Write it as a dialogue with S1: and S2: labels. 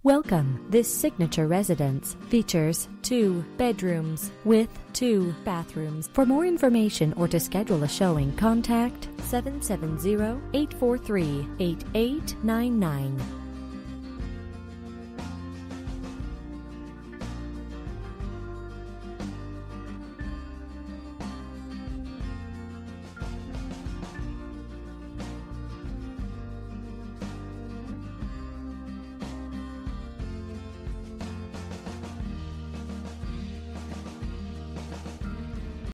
S1: Welcome. This signature residence features 2 bedrooms with 2 bathrooms. For more information or to schedule a showing, contact 770-843-8899.